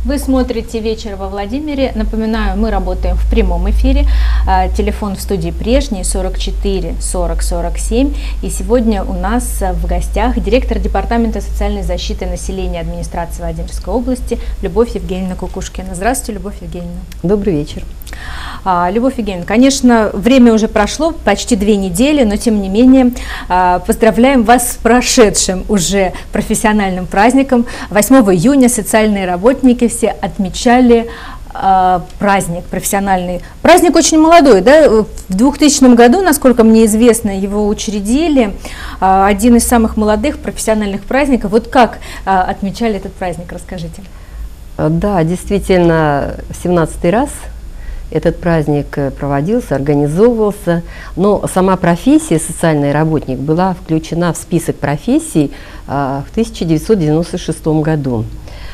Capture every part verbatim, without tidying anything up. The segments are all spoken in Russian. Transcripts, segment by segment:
Вы смотрите «Вечер во Владимире». Напоминаю, мы работаем в прямом эфире. Телефон в студии прежний сорок четыре сорок сорок семь. И сегодня у нас в гостях директор Департамента социальной защиты населения администрации Владимирской области Любовь Евгеньевна Кукушкина. Здравствуйте, Любовь Евгеньевна. Добрый вечер. А, Любовь Евгеньевна, конечно, время уже прошло, почти две недели, но тем не менее поздравляем вас с прошедшим уже профессиональным праздником. восьмого июня социальные работники все отмечали э, праздник профессиональный. Праздник очень молодой, да? В двухтысячном году, насколько мне известно, его учредили. Э, один из самых молодых профессиональных праздников. Вот как э, отмечали этот праздник, расскажите. Да, действительно, семнадцатый раз этот праздник проводился, организовывался, но сама профессия социальный работник была включена в список профессий в тысяча девятьсот девяносто шестом году.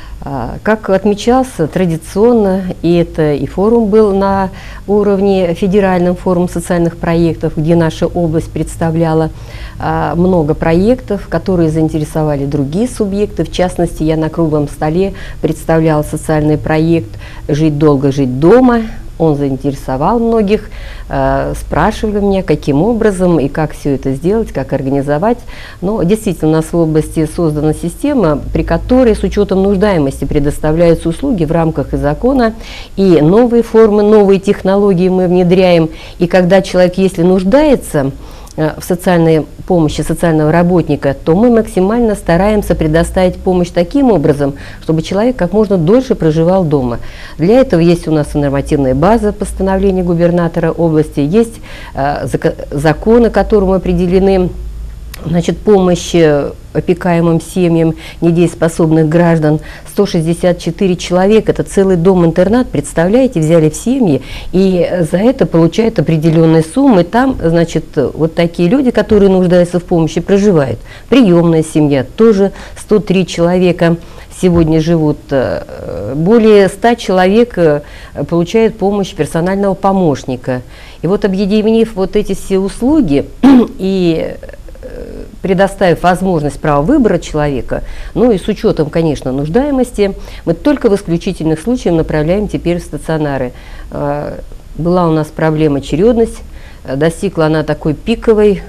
Как отмечался традиционно, и это и форум был на уровне федеральном, форум социальных проектов, где наша область представляла много проектов, которые заинтересовали другие субъекты. В частности, я на круглом столе представляла социальный проект «Жить долго, жить дома». Он заинтересовал многих, э, спрашивали меня, каким образом и как все это сделать, как организовать. Но действительно у нас в области создана система, при которой с учетом нуждаемости предоставляются услуги в рамках и закона, и новые формы, новые технологии мы внедряем. И когда человек, если нуждается в социальной помощи социального работника, то мы максимально стараемся предоставить помощь таким образом, чтобы человек как можно дольше проживал дома. Для этого есть у нас нормативная база постановления губернатора области, есть э, законы, которым определены, значит, помощь опекаемым семьям недееспособных граждан. сто шестьдесят четыре человека, это целый дом-интернат, представляете, взяли в семьи, и за это получают определенные суммы. Там, значит, вот такие люди, которые нуждаются в помощи, проживают. Приемная семья, тоже сто три человека сегодня живут. Более ста человек получают помощь персонального помощника. И вот, объединив вот эти все услуги и предоставив возможность права выбора человека, ну и с учетом, конечно, нуждаемости, мы только в исключительных случаях направляем теперь в стационары. Была у нас проблема очередность, достигла она такой пиковой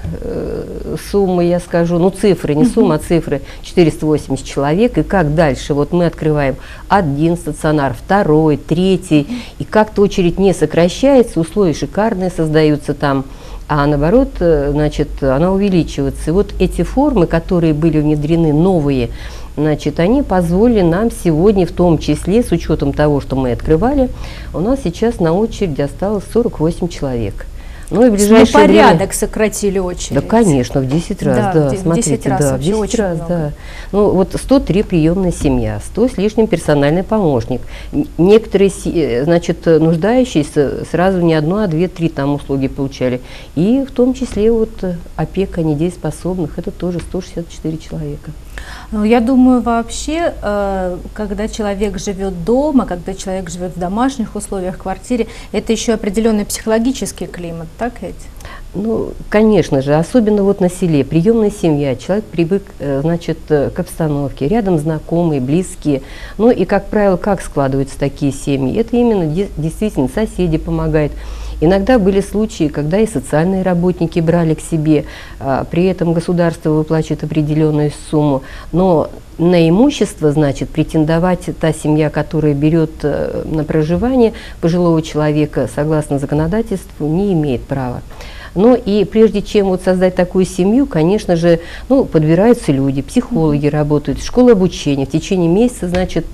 суммы, я скажу, ну цифры, не сумма, а цифры, четыреста восемьдесят человек, и как дальше? Вот мы открываем один стационар, второй, третий, и как-то очередь не сокращается, условия шикарные создаются там, а наоборот, значит, она увеличивается. И вот эти формы, которые были внедрены, новые, значит, они позволили нам сегодня, в том числе, с учетом того, что мы открывали, у нас сейчас на очереди осталось сорок восемь человек. Ну и в ближайшее ну, порядок время... сократили очередь. Да, конечно, в десять раз, да, да, смотрите, десять раз, да, в десять раз, да. Ну, вот сто три приемная семья, сто с лишним персональный помощник. Некоторые, значит, нуждающиеся сразу не одну, а две, три там услуги получали. И в том числе вот опека недееспособных, это тоже сто шестьдесят четыре человека. Ну, я думаю, вообще, когда человек живет дома, когда человек живет в домашних условиях, в квартире, это еще определенный психологический климат, так ведь? Ну, конечно же, особенно вот на селе, приемная семья, человек привык, значит, к обстановке, рядом знакомые, близкие. Ну и, как правило, как складываются такие семьи? Это именно действительно соседи помогают. Иногда были случаи, когда и социальные работники брали к себе, а, при этом государство выплачивает определенную сумму, но на имущество, значит, претендовать та семья, которая берет а, на проживание пожилого человека, согласно законодательству, не имеет права. Ну и прежде чем вот создать такую семью, конечно же, ну, подбираются люди, психологи работают, школа обучения. В течение месяца, значит,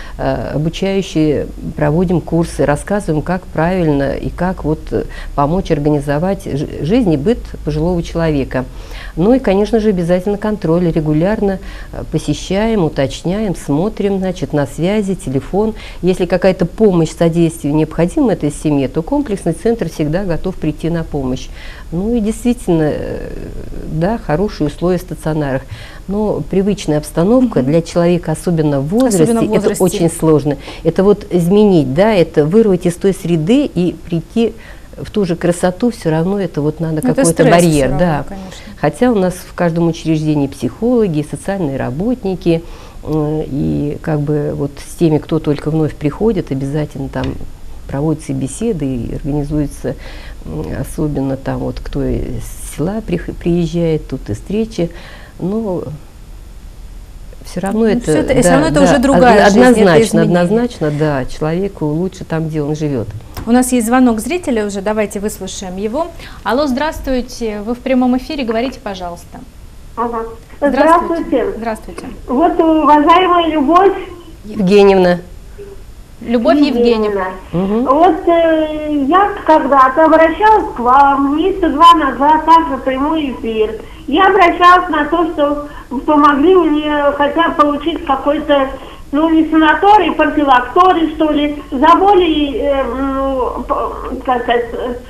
обучающие проводим курсы, рассказываем, как правильно и как вот помочь организовать жизнь и быт пожилого человека. Ну и, конечно же, обязательно контроль, регулярно посещаем, уточняем, смотрим, значит, на связи, телефон. Если какая-то помощь, содействие необходима этой семье, то комплексный центр всегда готов прийти на помощь. Ну и действительно, да, хорошие условия в стационарах. Но привычная обстановка для человека, особенно в возрасте, особенно в возрасте, это очень сложно. Это вот изменить, да, это вырвать из той среды и прийти в ту же красоту, все равно это вот надо какой-то барьер. Равно, да. Конечно. Хотя у нас в каждом учреждении психологи, социальные работники, И как бы вот с теми, кто только вновь приходит, обязательно там проводятся беседы и организуются, особенно там вот кто из села приезжает, тут и встречи. Но все равно это, все это, да, все равно это да, уже другая однозначно, жизнь, это однозначно, да, человеку лучше там, где он живет. У нас есть звонок зрителя уже, давайте выслушаем его. Алло, здравствуйте, вы в прямом эфире, говорите, пожалуйста. Ага. Здравствуйте. Здравствуйте. Здравствуйте. Вот, уважаемая Любовь Евгеньевна. Любовь Евгеньевна. Евгеньевна. Угу. Вот э, я когда-то обращалась к вам месяца два назад, также прямой эфир. Я обращалась на то, что помогли мне хотя бы получить какой-то, ну, не санаторий, профилакторий, что ли, за более, э, ну, как сказать,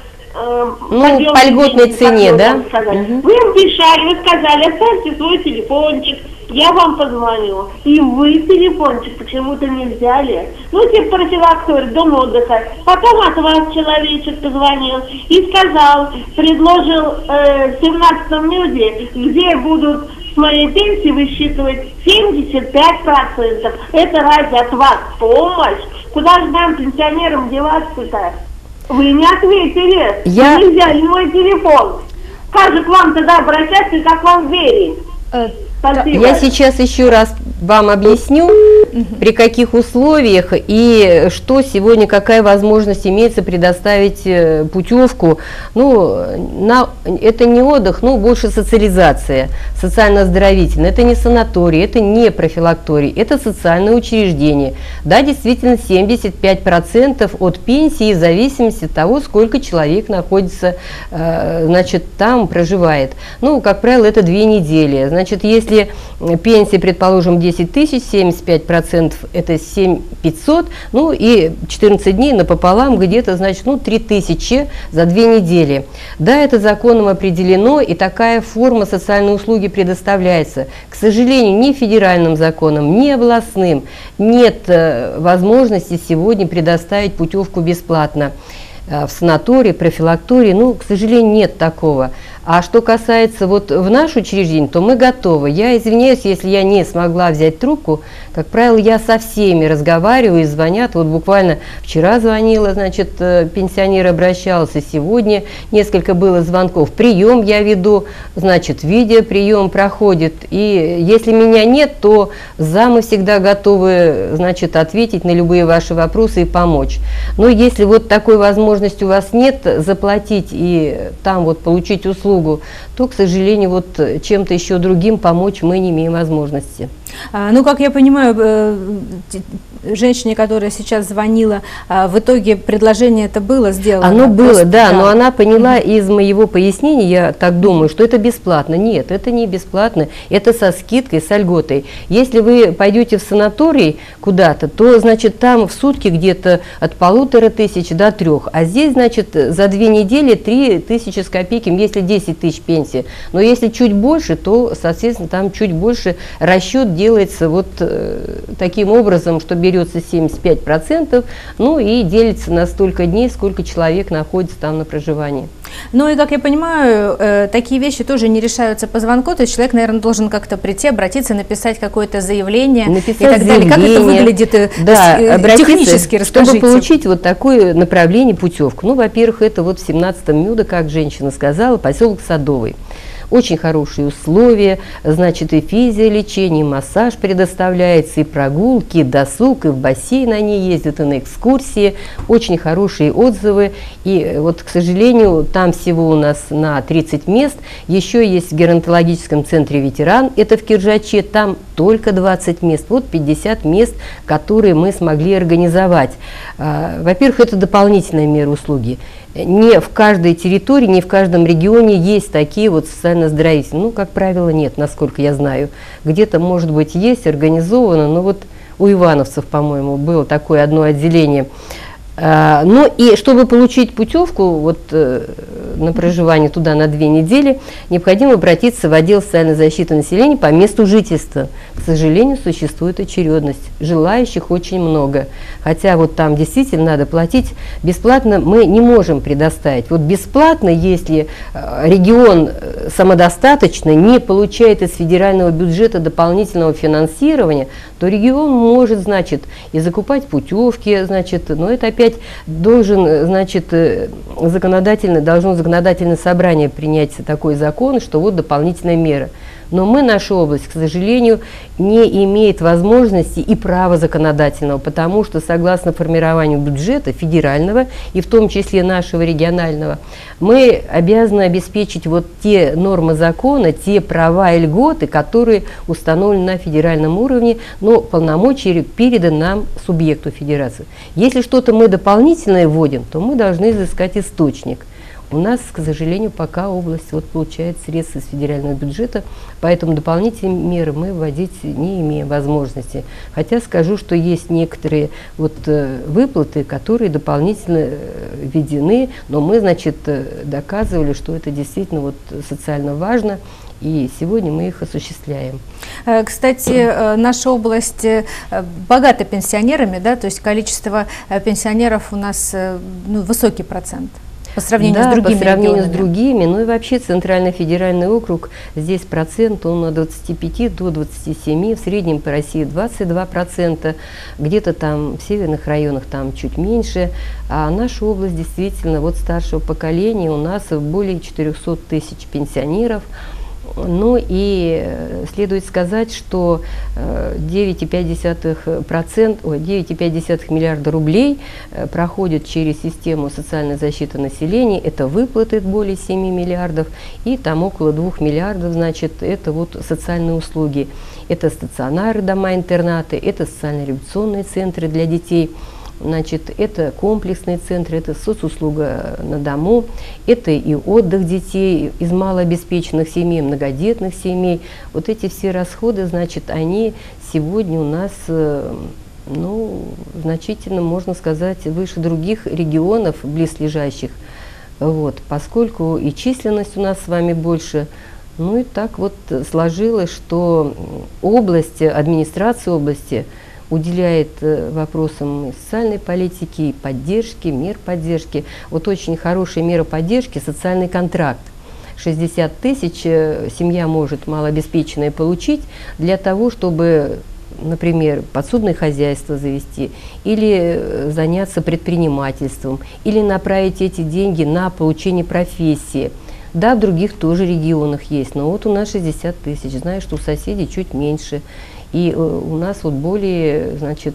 э, ну, по льготной цене, да? Угу. Вы обещали, вы сказали, оставьте свой телефончик, я вам позвоню. И вы телефончик почему-то не взяли. Ну, типа профилакторий, дом отдыха. Потом от вас человечек позвонил и сказал, предложил э, в семнадцатом мюде, где будут с моей пенсии высчитывать семьдесят пять процентов. Это ради от вас помощь. Куда же нам, пенсионерам, деваться-то? Вы не ответили. Я... Вы не взяли мой телефон. Как же к вам тогда обращаться и как вам верить? Спасибо. Я сейчас еще раз вам объясню, при каких условиях и что сегодня, какая возможность имеется предоставить путевку. Ну, на, это не отдых, ну, больше социализация, социально-оздоровительная. Это не санаторий, это не профилакторий, это социальное учреждение. Да, действительно, семьдесят пять процентов от пенсии в зависимости от того, сколько человек находится, значит, там проживает. Ну, как правило, это две недели. Значит, если Если пенсия, предположим, десять тысяч, семьдесят пять процентов это семь тысяч пятьсот, ну и четырнадцать дней напополам где-то, значит, ну три тысячи за две недели. Да, это законом определено, и такая форма социальной услуги предоставляется. К сожалению, ни федеральным законом, ни областным нет возможности сегодня предоставить путевку бесплатно в санатории, профилактории, ну, к сожалению, нет такого. А что касается вот в наше учреждение, то мы готовы. Я извиняюсь, если я не смогла взять трубку. Как правило, я со всеми разговариваю и звонят. Вот буквально вчера звонила, значит, пенсионер обращался, сегодня несколько было звонков. Прием я веду, значит, видеоприем проходит. И если меня нет, то замы всегда готовы, значит, ответить на любые ваши вопросы и помочь. Но если вот такой возможности у вас нет заплатить и там вот получить услугу, то, к сожалению, вот чем-то еще другим помочь мы не имеем возможности. А, ну, как я понимаю, женщине, которая сейчас звонила, в итоге предложение это было сделано? Оно было, просто, да, да, но она поняла mm-hmm. из моего пояснения, я так думаю, что это бесплатно. Нет, это не бесплатно, это со скидкой, со льготой. Если вы пойдете в санаторий куда-то, то, значит, там в сутки где-то от полутора тысяч до трех, а здесь, значит, за две недели три тысячи с копейками, если десять тысяч пенсии. Но если чуть больше, то, соответственно, там чуть больше расчет делается вот э, таким образом, что берется семьдесят пять процентов, ну и делится на столько дней, сколько человек находится там на проживании. Ну и, как я понимаю, э, такие вещи тоже не решаются по звонку, то есть человек, наверное, должен как-то прийти, обратиться, написать какое-то заявление написать и так далее. Как это выглядит э, да, э, технически, расскажите. Чтобы получить вот такое направление, путевку. Ну, во-первых, это вот в семнадцатом МЮДа, как женщина сказала, поселок Садовый. Очень хорошие условия, значит, и физиолечение, и массаж предоставляется, и прогулки, и досуг, и в бассейн они ездят, и на экскурсии. Очень хорошие отзывы. И вот, к сожалению, там всего у нас на тридцать мест. Еще есть в геронтологическом центре «Ветеран», это в Киржаче, там только двадцать мест. Вот пятьдесят мест, которые мы смогли организовать. Во-первых, это дополнительная мера услуги. Не в каждой территории, не в каждом регионе есть такие вот социально-оздоровительные. Ну, как правило, нет, насколько я знаю. Где-то, может быть, есть, организовано, но вот у ивановцев, по-моему, было такое одно отделение. Ну и чтобы получить путевку вот, на проживание туда на две недели, необходимо обратиться в отдел социальной защиты населения по месту жительства. К сожалению, существует очередность. Желающих очень много. Хотя вот там действительно надо платить. Бесплатно мы не можем предоставить. Вот бесплатно, если регион самодостаточный, не получает из федерального бюджета дополнительного финансирования, то регион может, значит, и закупать путевки, значит, но это опять должен, значит, законодательно, должно законодательное собрание принять такой закон, что вот дополнительная мера. Но мы, наша область, к сожалению, не имеет возможности и права законодательного, потому что, согласно формированию бюджета федерального, и в том числе нашего регионального, мы обязаны обеспечить вот те нормы закона, те права и льготы, которые установлены на федеральном уровне, но полномочия переданы нам, субъекту федерации. Если что-то мы дополнительное вводим, то мы должны изыскать источник. У нас, к сожалению, пока область вот получает средства из федерального бюджета, поэтому дополнительные меры мы вводить не имеем возможности. Хотя скажу, что есть некоторые вот, э, выплаты, которые дополнительно э, введены, но мы, значит, э, доказывали, что это действительно вот, социально важно, и сегодня мы их осуществляем. Кстати, наша область богата пенсионерами, да, то есть количество пенсионеров у нас ну, высокий процент. По сравнению да, с другими по сравнению регионами. с другими, ну и вообще Центральный федеральный округ, здесь процент, он от двадцати пяти до двадцати семи, в среднем по России двадцать два процента, где-то там в северных районах там чуть меньше, а наша область действительно, вот старшего поколения у нас более четырёхсот тысяч пенсионеров. Ну и следует сказать, что девять и пять десятых процента, ой, девять и пять десятых миллиарда рублей проходят через систему социальной защиты населения, это выплаты более семи миллиардов, и там около двух миллиардов, значит, это вот социальные услуги. Это стационары, дома-интернаты, это социально-революционные центры для детей. Значит, это комплексные центры, это соцуслуга на дому, это и отдых детей из малообеспеченных семей, многодетных семей. Вот эти все расходы, значит, они сегодня у нас, ну, значительно, можно сказать, выше других регионов близлежащих. Вот, поскольку и численность у нас с вами больше. Ну и так вот сложилось, что область, администрация области уделяет вопросам социальной политики, и поддержки, мер поддержки. Вот очень хорошая мера поддержки – социальный контракт. шестьдесят тысяч семья может малообеспеченная получить для того, чтобы, например, подсобное хозяйство завести, или заняться предпринимательством, или направить эти деньги на получение профессии. Да, в других тоже регионах есть, но вот у нас шестьдесят тысяч, знаю, что у соседей чуть меньше. И у нас вот более, значит,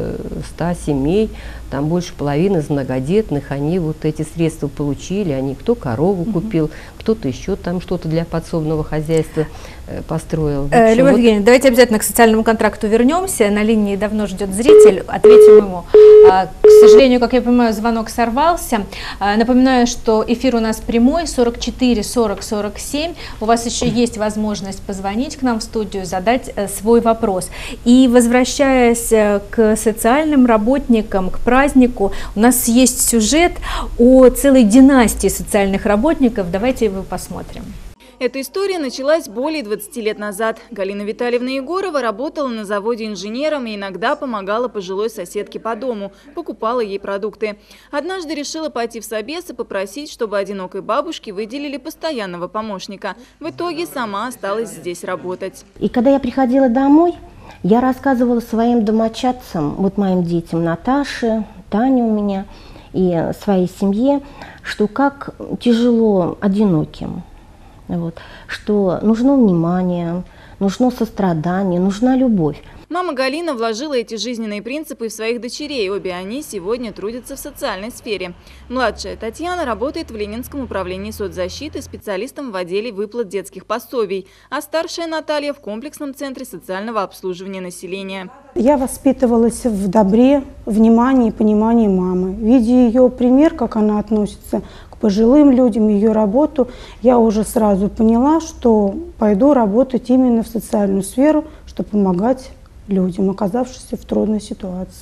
ста семей, там больше половины из многодетных, они вот эти средства получили, они кто корову угу. купил, кто-то еще там что-то для подсобного хозяйства построил. Э, Любовь вот... Евгеньевна, давайте обязательно к социальному контракту вернемся. На линии давно ждет зритель, ответим ему. А, к сожалению, как я понимаю, звонок сорвался. А, напоминаю, что эфир у нас прямой, сорок четыре сорок сорок семь. У вас еще есть возможность позвонить к нам в студию, задать э, свой вопрос. И возвращаясь э, к социальным работникам, к празднику, у нас есть сюжет о целой династии социальных работников. Давайте его посмотрим. Эта история началась более двадцати лет назад. Галина Витальевна Егорова работала на заводе инженером и иногда помогала пожилой соседке по дому, покупала ей продукты. Однажды решила пойти в собес и попросить, чтобы одинокой бабушке выделили постоянного помощника. В итоге сама осталась здесь работать. И когда я приходила домой, я рассказывала своим домочадцам, вот моим детям, Наташе, Тане у меня и своей семье, что как тяжело одиноким. Вот, что нужно внимание, нужно сострадание, нужна любовь. Мама Галина вложила эти жизненные принципы в своих дочерей. Обе они сегодня трудятся в социальной сфере. Младшая Татьяна работает в Ленинском управлении соцзащиты специалистом в отделе выплат детских пособий, а старшая Наталья в комплексном центре социального обслуживания населения. Я воспитывалась в добре, внимании и понимании мамы. Видя ее пример, как она относится к пожилым людям, ее работу, я уже сразу поняла, что пойду работать именно в социальную сферу, чтобы помогать людям, оказавшимся в трудной ситуации.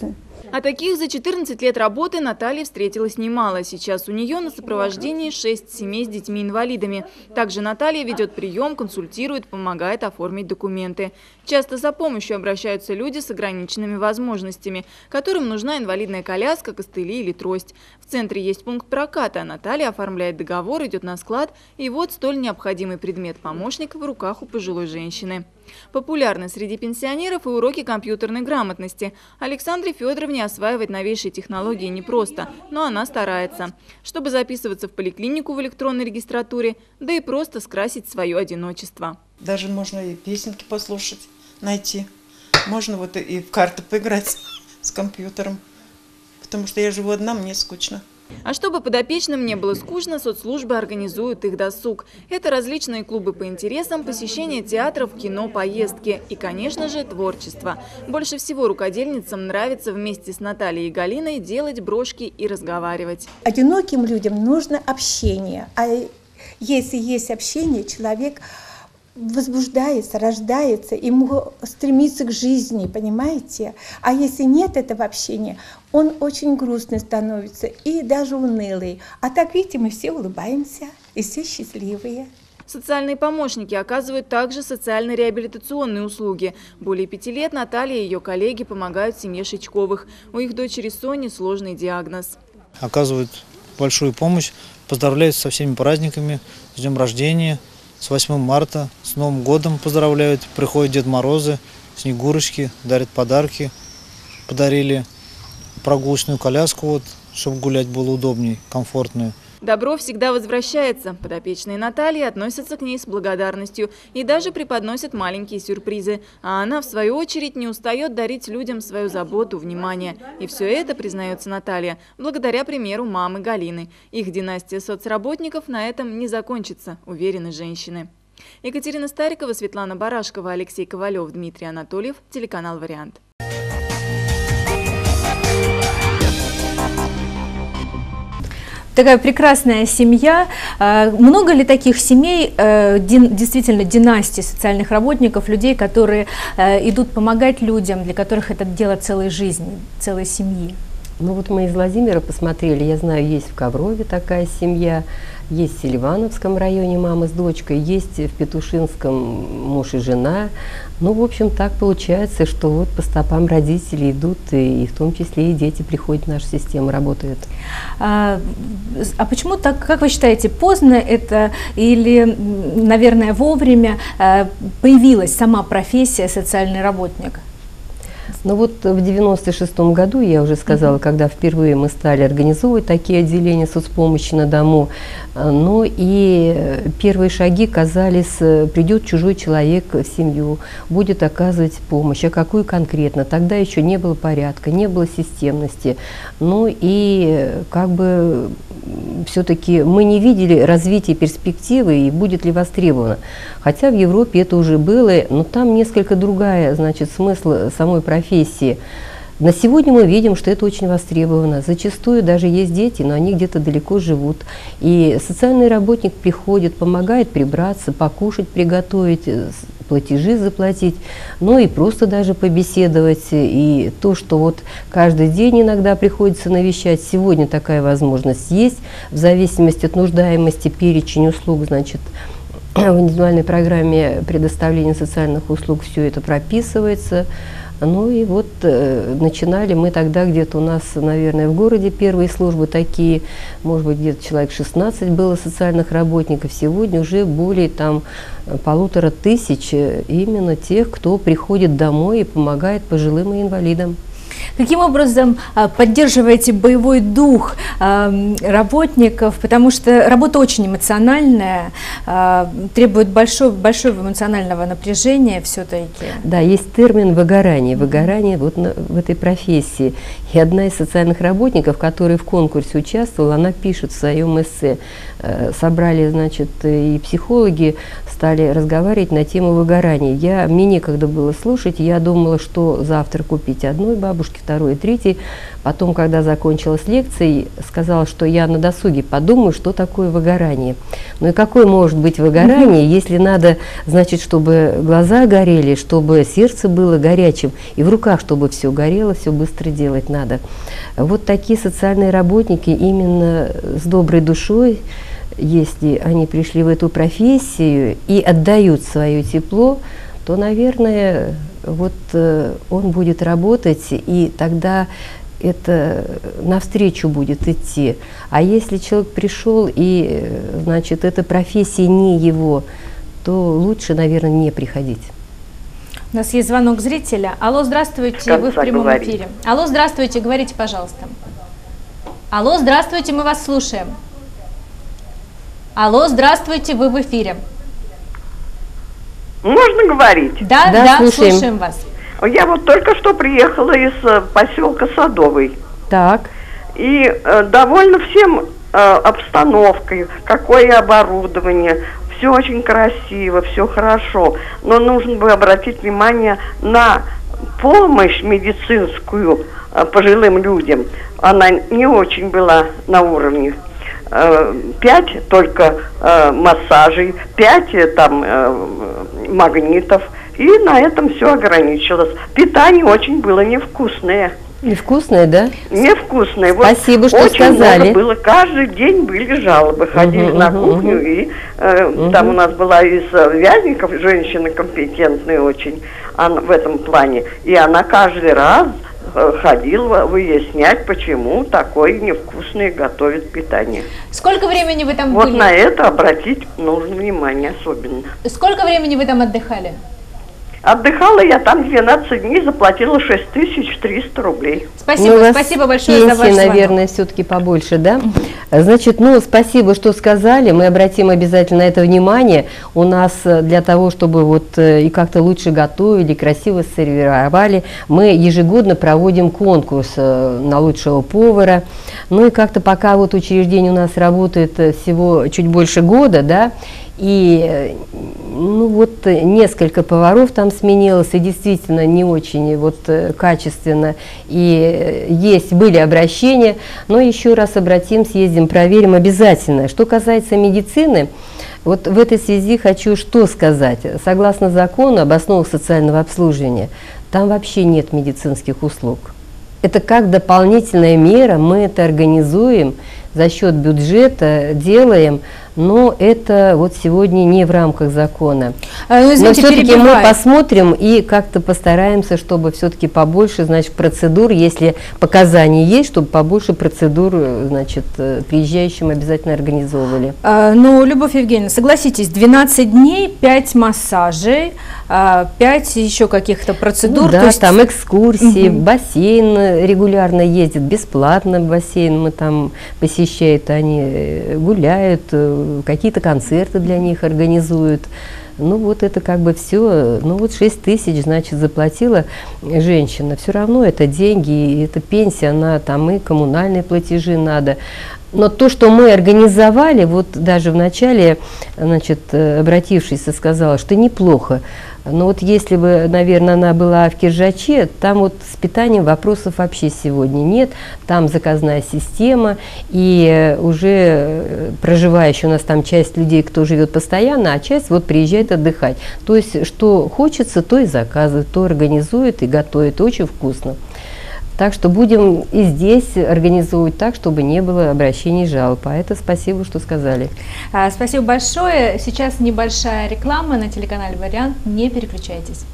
А таких за четырнадцать лет работы Наталья встретилась немало. Сейчас у нее на сопровождении шесть семей с детьми-инвалидами. Также Наталья ведет прием, консультирует, помогает оформить документы. Часто за помощью обращаются люди с ограниченными возможностями, которым нужна инвалидная коляска, костыли или трость. В центре есть пункт проката. Наталья оформляет договор, идет на склад, и вот столь необходимый предмет-помощник в руках у пожилой женщины. Популярны среди пенсионеров и уроки компьютерной грамотности. Александре Федоровне осваивать новейшие технологии непросто, но она старается, чтобы записываться в поликлинику в электронной регистратуре, да и просто скрасить свое одиночество. Даже можно и песенки послушать, найти. Можно вот и в карты поиграть с компьютером, потому что я живу одна, мне скучно. А чтобы подопечным не было скучно, соцслужбы организуют их досуг. Это различные клубы по интересам, посещение театров, кино, поездки и, конечно же, творчество. Больше всего рукодельницам нравится вместе с Натальей и Галиной делать брошки и разговаривать. Одиноким людям нужно общение. А если есть общение, человек возбуждается, рождается, ему стремится к жизни, понимаете? А если нет этого общения, он очень грустный становится и даже унылый. А так, видите, мы все улыбаемся и все счастливые. Социальные помощники оказывают также социально-реабилитационные услуги. Более пяти лет Наталья и ее коллеги помогают семье Шичковых. У их дочери Сони сложный диагноз. Оказывают большую помощь, поздравляют со всеми праздниками, с днем рождения. С восьмым марта, с Новым годом поздравляют, приходят Дед Морозы, Снегурочки, дарят подарки. Подарили прогулочную коляску, вот, чтобы гулять было удобнее, комфортнее. Добро всегда возвращается. Подопечные Натальи относятся к ней с благодарностью и даже преподносят маленькие сюрпризы. А она, в свою очередь, не устает дарить людям свою заботу, внимание. И все это, признается Наталья, благодаря примеру мамы Галины. Их династия соцработников на этом не закончится, уверены женщины. Екатерина Старикова, Светлана Барашкова, Алексей Ковалев, Дмитрий Анатольев, телеканал «Вариант». Такая прекрасная семья. Много ли таких семей, действительно династий социальных работников, людей, которые идут помогать людям, для которых это дело целой жизни, целой семьи? Ну вот мы из Владимира посмотрели, я знаю, есть в Коврове такая семья, есть в Селивановском районе мама с дочкой, есть в Петушинском муж и жена. Ну, в общем, так получается, что вот по стопам родителей идут, и, и в том числе и дети приходят в нашу систему, работают. А, а почему так, как вы считаете, поздно это или, наверное, вовремя появилась сама профессия социальный работник? Ну вот в девяносто шестом году, я уже сказала, mm-hmm. когда впервые мы стали организовывать такие отделения соцпомощи на дому, ну и первые шаги казались, придет чужой человек в семью, будет оказывать помощь, а какую конкретно? Тогда еще не было порядка, не было системности, ну и как бы все-таки мы не видели развития перспективы и будет ли востребовано. Хотя в Европе это уже было, но там несколько другая, значит, смысл самой профессии. На сегодня мы видим, что это очень востребовано. Зачастую даже есть дети, но они где-то далеко живут. И социальный работник приходит, помогает прибраться, покушать, приготовить, платежи заплатить, ну и просто даже побеседовать. И то, что вот каждый день иногда приходится навещать, сегодня такая возможность есть. В зависимости от нуждаемости перечень услуг, значит, в индивидуальной программе предоставления социальных услуг все это прописывается. Ну и вот э, начинали мы тогда где-то у нас, наверное, в городе первые службы такие, может быть, где-то человек шестнадцать было социальных работников. Сегодня уже более там полутора тысяч именно тех, кто приходит домой и помогает пожилым и инвалидам. Каким образом поддерживаете боевой дух работников, потому что работа очень эмоциональная, требует большого, большого эмоционального напряжения все-таки? Да, есть термин выгорание, выгорание вот на, в этой профессии. И одна из социальных работников, которая в конкурсе участвовала, она пишет в своем эссе, собрали, значит, и психологи, стали разговаривать на тему выгорания. Я, мне некогда было слушать, я думала, что завтра купить одной бабушке, девушки второй и третий. Потом, когда закончилась лекция, сказала, что я на досуге подумаю, что такое выгорание. Ну и какое может быть выгорание, если надо, значит, чтобы глаза горели, чтобы сердце было горячим, и в руках, чтобы все горело, все быстро делать надо. Вот такие социальные работники именно с доброй душой, если они пришли в эту профессию и отдают свое тепло, то, наверное, вот э, он будет работать, и тогда это навстречу будет идти. А если человек пришел, и, значит, эта профессия не его, то лучше, наверное, не приходить. У нас есть звонок зрителя. Алло, здравствуйте, вы в прямом говорить. эфире. Алло, здравствуйте, говорите, пожалуйста. Алло, здравствуйте, мы вас слушаем. Алло, здравствуйте, вы в эфире. Можно говорить? Да, да, да слушаем. слушаем вас. Я вот только что приехала из поселка Садовый. Так. И э, довольна всем э, обстановкой, какое оборудование. Все очень красиво, все хорошо. Но нужно бы обратить внимание на помощь медицинскую э, пожилым людям. Она не очень была на уровне. Пять только э, массажей, пять э, там э, магнитов, и на этом все ограничилось. Питание очень было невкусное. Невкусное, да? Невкусное. Спасибо, вот что очень сказали. Много было, каждый день были жалобы. Ходили uh-huh, на кухню, uh-huh. и э, uh-huh. там у нас была из Вязников женщина компетентная очень она, в этом плане. И она каждый раз ходил выяснять, почему такое невкусное готовит питание. Сколько времени вы там вот были? Вот на это обратить нужно внимание особенно. Сколько времени вы там отдыхали? Отдыхала я там двенадцать дней, заплатила шесть тысяч триста рублей. Спасибо, ну, спасибо большое пенсии, за ваш звонок. Наверное, все-таки побольше, да? Значит, ну, спасибо, что сказали, мы обратим обязательно на это внимание. У нас для того, чтобы вот и как-то лучше готовили, красиво сервировали, мы ежегодно проводим конкурс на лучшего повара. Ну и как-то пока вот учреждение у нас работает всего чуть больше года, да, и ну вот несколько поваров там сменилось, и действительно не очень вот качественно, и есть, были обращения, но еще раз обратим, съездим, проверим обязательно. Что касается медицины, вот в этой связи хочу что сказать. Согласно закону об основах социального обслуживания, там вообще нет медицинских услуг. Это как дополнительная мера, мы это организуем, за счет бюджета делаем, но это вот сегодня не в рамках закона. А, ну, извините, но все-таки мы посмотрим и как-то постараемся, чтобы все-таки побольше, значит, процедур, если показания есть, чтобы побольше процедур, значит, приезжающим обязательно организовывали. А, ну, Любовь Евгеньевна, согласитесь, двенадцать дней, пять массажей, пять еще каких-то процедур. Ну, да, то есть... там экскурсии, угу. бассейн регулярно ездит, бесплатно бассейн мы там посещают, они гуляют, какие-то концерты для них организуют. Ну вот это как бы все, ну вот шесть тысяч, значит, заплатила женщина. Все равно это деньги, и это пенсия, она там и коммунальные платежи надо. Но то, что мы организовали, вот даже в начале, значит, обратившись, сказала, что неплохо. Но вот если бы, наверное, она была в Киржаче, там вот с питанием вопросов вообще сегодня нет. Там заказная система, и уже проживающая у нас там часть людей, кто живет постоянно, а часть вот приезжает отдыхать. То есть, что хочется, то и заказывает, то организует и готовит. Очень вкусно. Так что будем и здесь организовывать так, чтобы не было обращений жалоб. А это спасибо, что сказали. А, спасибо большое. Сейчас небольшая реклама на телеканале «Вариант». Не переключайтесь.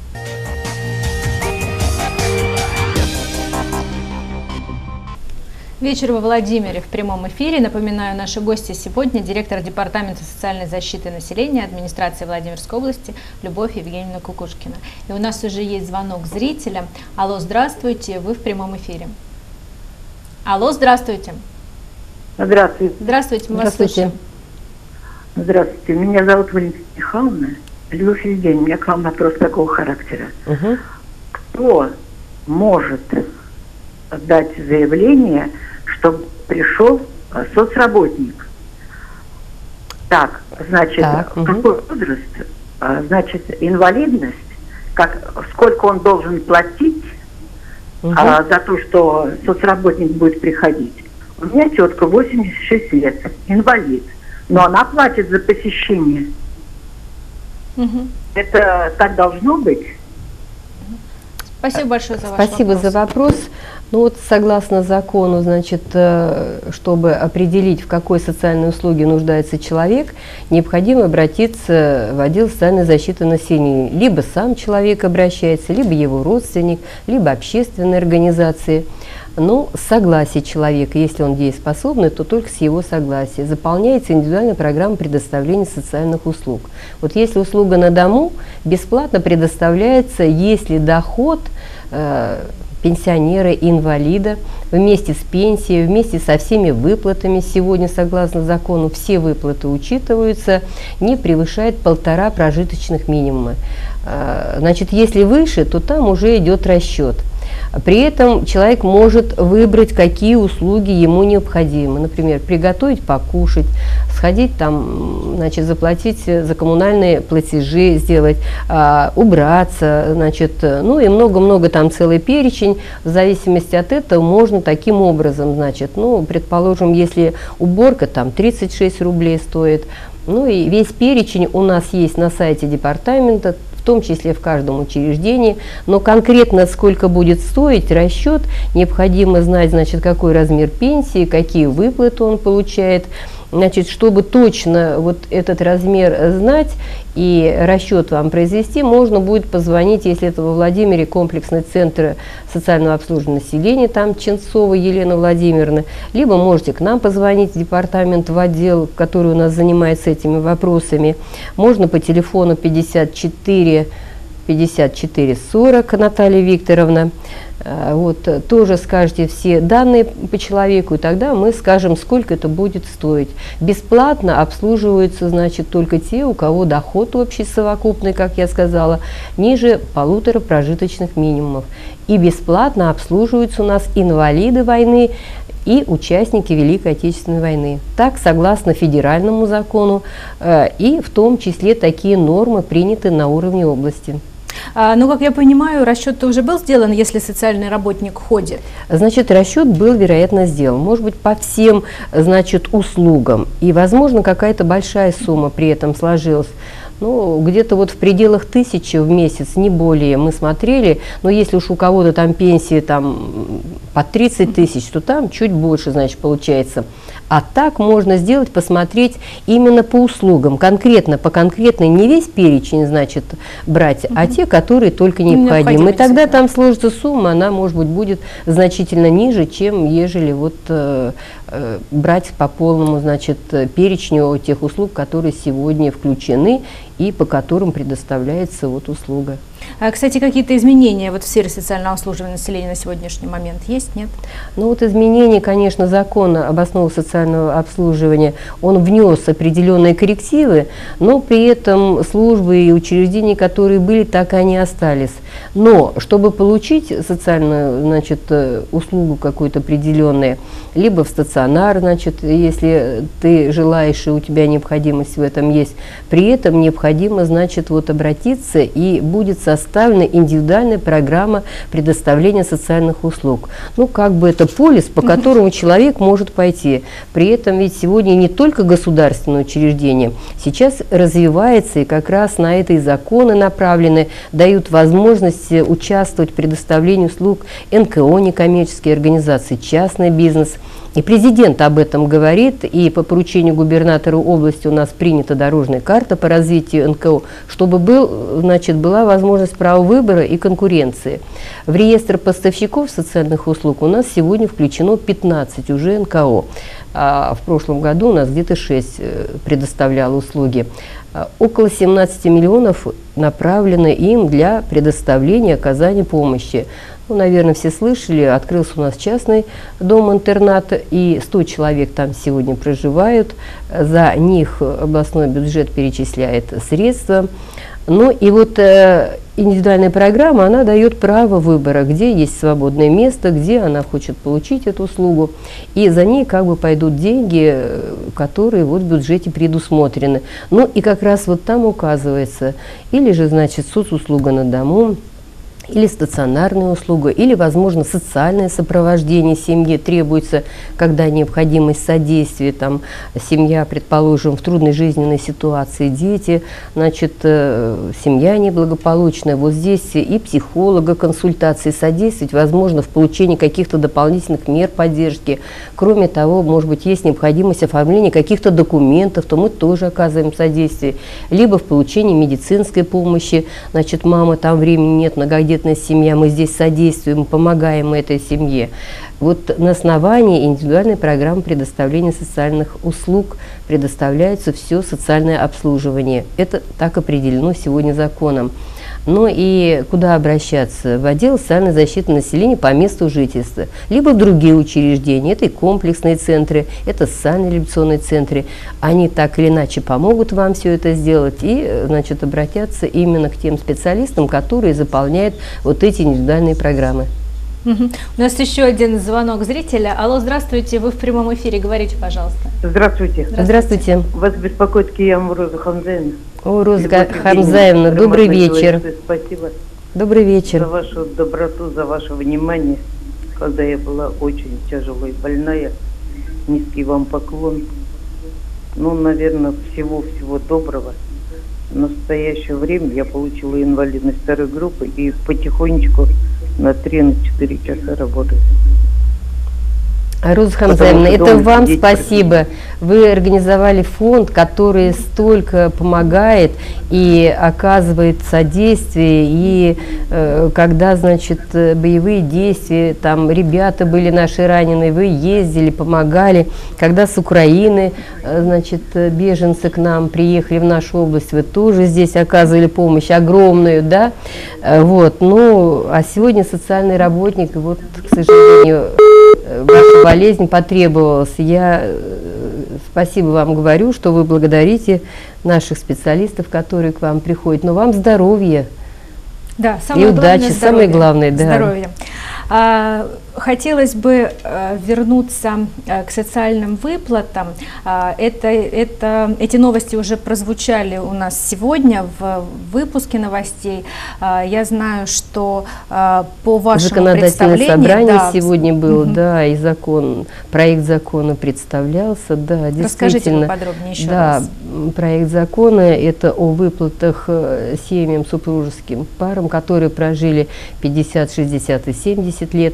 Вечер во Владимире в прямом эфире. Напоминаю, наши гости сегодня директор Департамента социальной защиты населения администрации Владимирской области Любовь Евгеньевна Кукушкина. И у нас уже есть звонок зрителя. Алло, здравствуйте, вы в прямом эфире. Алло, здравствуйте. Здравствуйте. Здравствуйте, мы вас слушаем. Здравствуйте, меня зовут Валентина Михайловна. Любовь Евгеньевна, у меня к вам вопрос такого характера. Угу. Кто может дать заявление, чтобы пришел соцработник? Так, значит, так, угу. какой возраст, значит, инвалидность, как, сколько он должен платить угу. а, за то, что соцработник будет приходить. У меня тетка восемьдесят шесть лет, инвалид, но она платит за посещение. Угу. Это так должно быть? Спасибо большое за ваш Спасибо вопрос. за вопрос. Ну вот, согласно закону, значит, чтобы определить, в какой социальной услуге нуждается человек, необходимо обратиться в отдел социальной защиты населения. Либо сам человек обращается, либо его родственник, либо общественные организации. Но с согласия человека, если он дееспособный, то только с его согласия. Заполняется индивидуальная программа предоставления социальных услуг. Вот если услуга на дому, бесплатно предоставляется, если доход э, пенсионера, инвалида, вместе с пенсией, вместе со всеми выплатами, сегодня, согласно закону, все выплаты учитываются, не превышает полтора прожиточных минимума. Значит, если выше, то там уже идет расчет. При этом человек может выбрать, какие услуги ему необходимы. Например, приготовить покушать, сходить там, значит, заплатить за коммунальные платежи, сделать, а, убраться, значит, ну и много-много там целый перечень. В зависимости от этого можно таким образом, значит, ну, предположим, если уборка там тридцать шесть рублей стоит, ну и весь перечень у нас есть на сайте департамента, в том числе в каждом учреждении, но конкретно сколько будет стоить расчет, необходимо знать, значит, какой размер пенсии, какие выплаты он получает. Значит, чтобы точно вот этот размер знать и расчет вам произвести, можно будет позвонить, если это во Владимире, комплексный центр социального обслуживания населения, там Ченцова Елена Владимировна, либо можете к нам позвонить в департамент, в отдел, который у нас занимается этими вопросами. Можно по телефону пятьдесят четыре пятьдесят четыре сорок, Наталья Викторовна. Вот, тоже скажете все данные по человеку, и тогда мы скажем, сколько это будет стоить. Бесплатно обслуживаются, значит, только те, у кого доход общий совокупный, как я сказала, ниже полутора прожиточных минимумов. И бесплатно обслуживаются у нас инвалиды войны и участники Великой Отечественной войны. Так, согласно федеральному закону, и в том числе такие нормы приняты на уровне области. А, ну, как я понимаю, расчет уже был сделан, если социальный работник ходит? Значит, расчет был, вероятно, сделан. Может быть, по всем, значит, услугам. И, возможно, какая-то большая сумма при этом сложилась. Ну, где-то вот в пределах тысячи в месяц, не более, мы смотрели. Но если уж у кого-то там пенсии там по тридцать тысяч, то там чуть больше, значит, получается. А так можно сделать, посмотреть именно по услугам, конкретно, по конкретной, не весь перечень, значит, брать, угу. а те, которые только необходимы. И тогда там сложится сумма, она, может быть, будет значительно ниже, чем ежели вот э, э, брать по полному, значит, перечню тех услуг, которые сегодня включены и по которым предоставляется вот услуга. А, кстати, какие-то изменения вот в сфере социального обслуживания населения на сегодняшний момент есть, нет? Ну вот изменения, конечно, закона об основах социального обслуживания, он внес определенные коррективы, но при этом службы и учреждения, которые были, так и они остались. Но чтобы получить социальную, значит, услугу какую-то определенную, либо в стационар, значит, если ты желаешь и у тебя необходимость в этом есть, при этом необходимо, значит, вот обратиться, и будет составлена индивидуальная программа предоставления социальных услуг. Ну, как бы это полис, по которому человек может пойти. При этом ведь сегодня не только государственные учреждения, сейчас развивается, и как раз на это и законы направлены, дают возможность участвовать в предоставлении услуг эн ка о, некоммерческие организации, частный бизнес. И президент об этом говорит, и по поручению губернатора области у нас принята дорожная карта по развитию эн ка о, чтобы был, значит, была возможность права выбора и конкуренции. В реестр поставщиков социальных услуг у нас сегодня включено пятнадцать уже эн ка о. А в прошлом году у нас где-то шесть предоставляло услуги. Около семнадцати миллионов направлено им для предоставления, оказания помощи. Ну, наверное, все слышали, открылся у нас частный дом-интернат, и сто человек там сегодня проживают. За них областной бюджет перечисляет средства. Ну и вот э, индивидуальная программа, она дает право выбора, где есть свободное место, где она хочет получить эту услугу. И за ней как бы пойдут деньги, которые вот в бюджете предусмотрены. Ну и как раз вот там указывается, или же, значит, соцуслуга на дому, или стационарная услуга, или, возможно, социальное сопровождение семьи требуется, когда необходимость содействия, там, семья, предположим, в трудной жизненной ситуации, дети, значит, э, семья неблагополучная, вот здесь и психолога, консультации содействовать, возможно, в получении каких-то дополнительных мер поддержки. Кроме того, может быть, есть необходимость оформления каких-то документов, то мы тоже оказываем содействие, либо в получении медицинской помощи, значит, мама, там времени нет, многодетная семья, мы здесь содействуем, помогаем этой семье. Вот на основании индивидуальной программы предоставления социальных услуг предоставляется все социальное обслуживание. Это так определено сегодня законом. Ну и куда обращаться? В отдел социальной защиты населения по месту жительства, либо в другие учреждения. Это и комплексные центры, это социальные реабилитационные центры. Они так или иначе помогут вам все это сделать и, значит, обратятся именно к тем специалистам, которые заполняют вот эти индивидуальные программы. Угу. У нас еще один звонок зрителя. Алло, здравствуйте, вы в прямом эфире, говорите, пожалуйста. Здравствуйте. Здравствуйте. Вас беспокоит Киям Роза Хамзаевна. О, Роза Хамзаевна, добрый вечер. Спасибо. Добрый вечер. За вашу доброту, за ваше внимание, когда я была очень тяжело и больная. Низкий вам поклон. Ну, наверное, всего-всего доброго. В настоящее время я получила инвалидность второй группы и потихонечку на три-четыре часа работаю. Роза Хамзаевна, это вам спасибо. Вы организовали фонд, который столько помогает и оказывает содействие. И э, когда, значит, боевые действия, там ребята были наши раненые, вы ездили, помогали. Когда с Украины, э, значит, беженцы к нам приехали в нашу область, вы тоже здесь оказывали помощь огромную, да? Э, вот, ну, а сегодня социальный работник, вот, к сожалению, ваша болезнь потребовалась. Я спасибо вам говорю, что вы благодарите наших специалистов, которые к вам приходят. Но вам здоровья, да, самое и удачи, главное, самое главное, да. Здоровье. А, хотелось бы а, вернуться а, к социальным выплатам. А, это, это, эти новости уже прозвучали у нас сегодня в выпуске новостей. А, я знаю, что а, по вашему представлению... Законодательное собрание да, сегодня было, угу. да, и закон, проект закона представлялся, да, действительно. Расскажите поподробнее еще да, раз. Проект закона – это о выплатах семьям, супружеским парам, которые прожили пятьдесят, шестьдесят и семьдесят лет.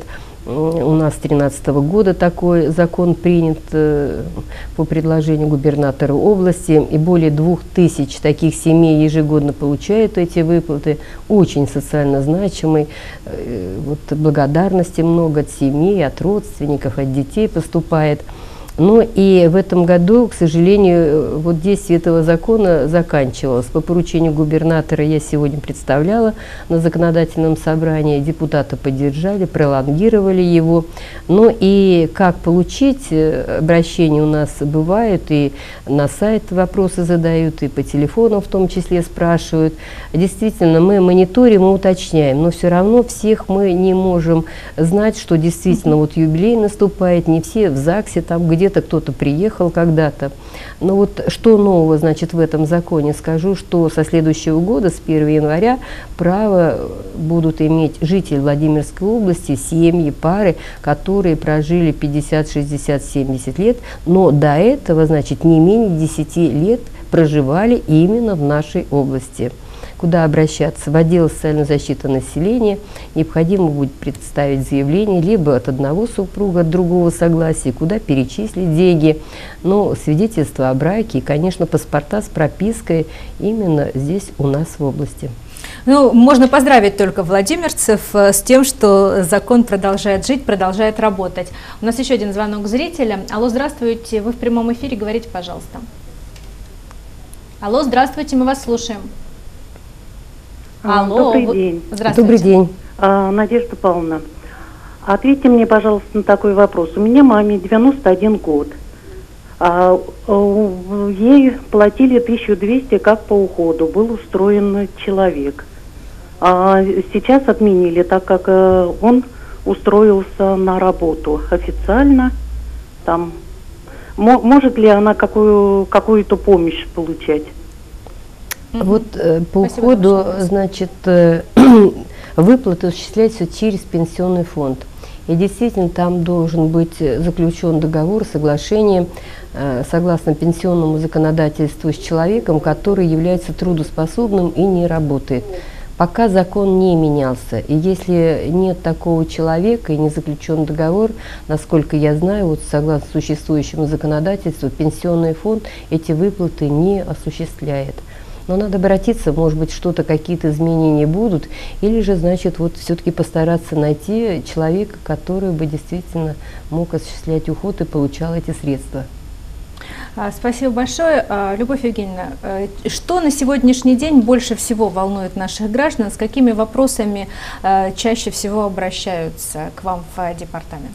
У нас с две тысячи тринадцатого года такой закон принят э, по предложению губернатора области, и более двух тысяч таких семей ежегодно получают эти выплаты, очень социально значимый, э, вот благодарности много от семей, от родственников, от детей поступает. Ну и в этом году, к сожалению, вот действие этого закона заканчивалось. По поручению губернатора я сегодня представляла на законодательном собрании, депутаты поддержали, пролонгировали его. Ну и как получить обращения у нас бывают, и на сайт вопросы задают, и по телефону в том числе спрашивают. Действительно, мы мониторим и уточняем, но все равно всех мы не можем знать, что действительно вот юбилей наступает, не все в ЗАГСе, там где где-то кто-то приехал когда-то. Но вот что нового, значит, в этом законе? Скажу, что со следующего года, с первого января, право будут иметь жители Владимирской области, семьи, пары, которые прожили пятьдесят, шестьдесят, семьдесят лет, но до этого, значит, не менее десяти лет проживали именно в нашей области. Куда обращаться? В отдел социальной защиты населения. Необходимо будет представить заявление либо от одного супруга, от другого согласия, куда перечислить деньги, но свидетельство о браке и, конечно, паспорта с пропиской именно здесь у нас в области. Ну, можно поздравить только владимирцев с тем, что закон продолжает жить, продолжает работать. У нас еще один звонок зрителя. Алло, здравствуйте, вы в прямом эфире, говорите, пожалуйста. Алло, здравствуйте, мы вас слушаем. Алло, добрый вы... день. Здравствуйте. Добрый день. А, Надежда Павловна, ответьте мне, пожалуйста, на такой вопрос. У меня маме девяносто один год. А, а, ей платили тысячу двести как по уходу. Был устроен человек. А сейчас отменили, так как а, он устроился на работу официально. Там, может ли она какую, какую-то помощь получать? Вот э, по Спасибо, уходу, значит, э, выплаты осуществляются через пенсионный фонд. И действительно там должен быть заключен договор, соглашение, э, согласно пенсионному законодательству, с человеком, который является трудоспособным и не работает. Пока закон не менялся, и если нет такого человека и не заключен договор, насколько я знаю, вот согласно существующему законодательству, пенсионный фонд эти выплаты не осуществляет. Но надо обратиться, может быть, что-то, какие-то изменения будут, или же, значит, вот все-таки постараться найти человека, который бы действительно мог осуществлять уход и получал эти средства. Спасибо большое. Любовь Евгеньевна, что на сегодняшний день больше всего волнует наших граждан? С какими вопросами чаще всего обращаются к вам в департамент?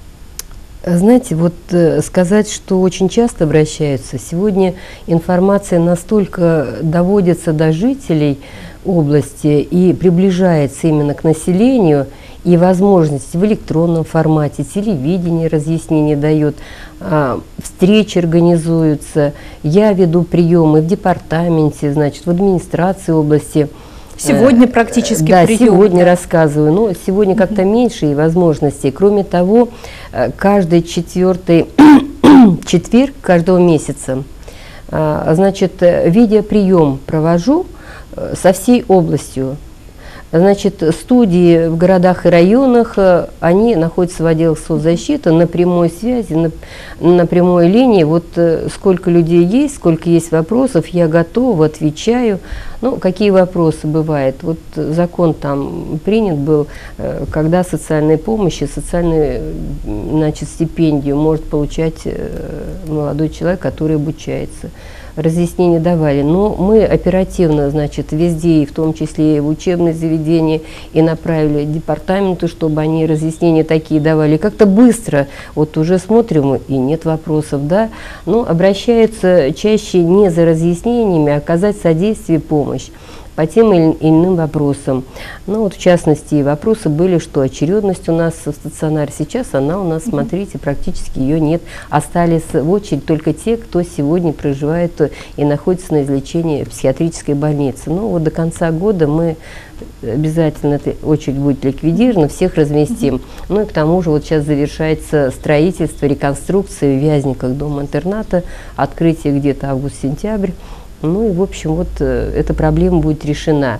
Знаете, вот сказать, что очень часто обращаются, сегодня информация настолько доводится до жителей области и приближается именно к населению, и возможности в электронном формате, телевидение разъяснения дает, а, встречи организуются, я веду приемы в департаменте, значит, в администрации области. Сегодня практически да, прием. сегодня да. рассказываю, но сегодня как-то меньше и возможностей. Кроме того, каждый четвертый четверг каждого месяца, значит, видеоприем провожу со всей областью. Значит, студии в городах и районах, они находятся в отделах соцзащиты на прямой связи, на, на прямой линии. Вот сколько людей есть, сколько есть вопросов, я готова, отвечаю. Ну, какие вопросы бывают? Вот закон там принят был, когда социальной помощи, социальную, значит, стипендию может получать молодой человек, который обучается. Разъяснения давали, но мы оперативно, значит, везде, и в том числе и в учебные заведения, и направили департаменту, чтобы они разъяснения такие давали. Как-то быстро, вот уже смотрим, и нет вопросов, да, но обращаются чаще не за разъяснениями, а оказать содействие, помощь по тем или иным вопросам. Ну вот в частности вопросы были, что очередность у нас в стационаре сейчас, она у нас, смотрите, практически ее нет. Остались в очередь только те, кто сегодня проживает и находится на излечении в психиатрической больнице. Ну вот до конца года мы обязательно, эта очередь будет ликвидирована, всех разместим. Ну и к тому же вот сейчас завершается строительство, реконструкция в Вязниках дома-интерната, открытие где-то август-сентябрь. Ну и, в общем, вот э, эта проблема будет решена.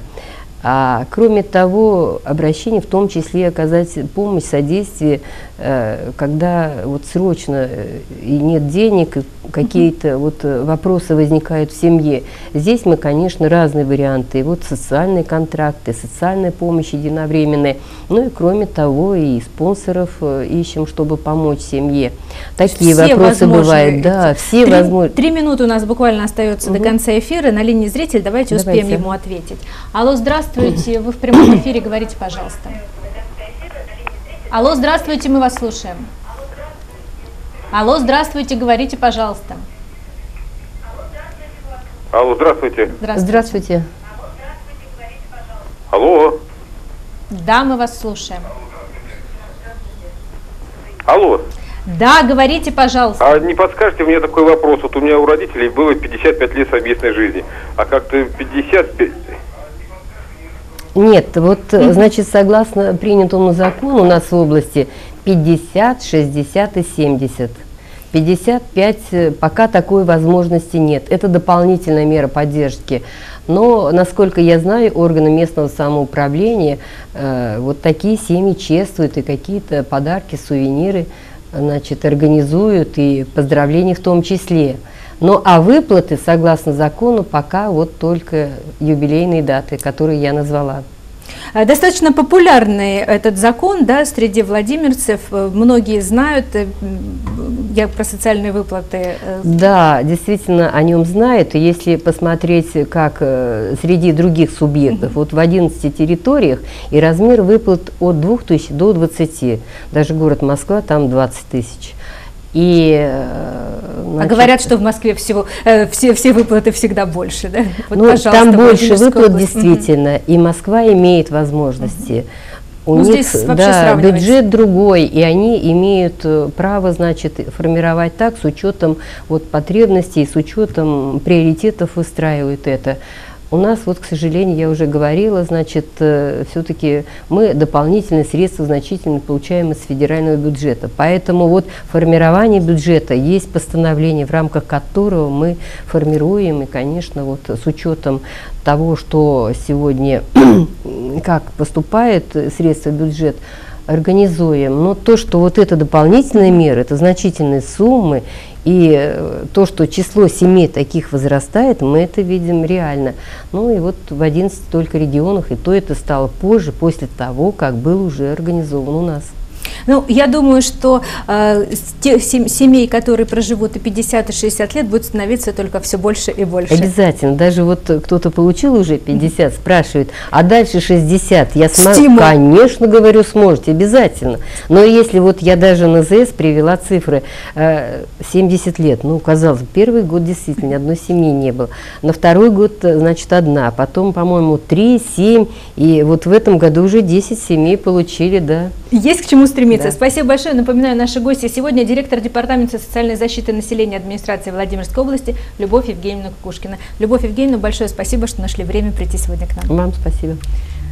А кроме того, обращение в том числе оказать помощь, содействие, э, когда вот срочно э, и нет денег, какие-то вот вопросы возникают в семье. Здесь мы, конечно, разные варианты. И вот социальные контракты, социальная помощь единовременная. Ну и кроме того, и спонсоров э, ищем, чтобы помочь семье. Такие все вопросы бывают. Да, все три, возможно. Три минуты у нас буквально остается угу. до конца эфира. На линии зритель, давайте, давайте успеем ему ответить. Алло, здравствуйте. Здравствуйте, вы в прямом эфире, говорите, пожалуйста. Алло, здравствуйте, мы вас слушаем. Алло, здравствуйте, говорите, пожалуйста. Алло, здравствуйте. Здравствуйте. Здравствуйте. Алло. Да, мы вас слушаем. Алло. Да, говорите, пожалуйста. А не подскажете мне такой вопрос? Вот у меня у родителей было пятьдесят пять лет совместной жизни, а как-то пятьдесят пять... Нет, вот, значит, согласно принятому закону у нас в области пятьдесят, шестьдесят и семьдесят. пятьдесят пять пока такой возможности нет. Это дополнительная мера поддержки. Но, насколько я знаю, органы местного самоуправления э, вот такие семьи чествуют и какие-то подарки, сувениры, значит, организуют, и поздравления в том числе. Ну, а выплаты, согласно закону, пока вот только юбилейные даты, которые я назвала. Достаточно популярный этот закон, да, среди владимирцев. Многие знают, я про социальные выплаты. Да, действительно о нем знают. И если посмотреть, как среди других субъектов, uh-huh. вот в одиннадцати территориях и размер выплат от двух тысяч до двадцати. Даже город Москва, там двадцать тысяч. И, значит, а говорят, что в Москве всего, э, все, все выплаты всегда больше, да? Вот, ну, там больше выплат область. действительно, угу. и Москва имеет возможности. Угу. У ну, них да, бюджет другой, и они имеют право, значит, формировать так, с учетом вот, потребностей, с учетом приоритетов выстраивают это. У нас, вот, к сожалению, я уже говорила, значит, все-таки мы дополнительные средства значительно получаем из федерального бюджета. Поэтому вот формирование бюджета, есть постановление, в рамках которого мы формируем, и, конечно, вот с учетом того, что сегодня, как поступает средства в бюджет, организуем. Но то, что вот это дополнительные меры, это значительные суммы, и то, что число семей таких возрастает, мы это видим реально. Ну и вот в одиннадцати только регионах, и то это стало позже, после того, как был уже организован у нас. Ну, я думаю, что э, тех семей, которые проживут и пятьдесят, и шестьдесят лет, будет становиться только все больше и больше. Обязательно. Даже вот кто-то получил уже пятьдесят, спрашивает, а дальше шестьдесят, я смогу? Конечно, говорю, сможете, обязательно. Но если вот я даже на ЗС привела цифры э, семьдесят лет, ну, казалось бы, первый год действительно ни одной семьи не было. На второй год, значит, одна, потом, по-моему, три, семь, и вот в этом году уже десять семей получили, да. Есть к чему стремиться. Да. Да. Спасибо большое. Напоминаю, наши гости сегодня директор департамента социальной защиты населения администрации Владимирской области Любовь Евгеньевна Кукушкина. Любовь Евгеньевна, большое спасибо, что нашли время прийти сегодня к нам. Вам спасибо.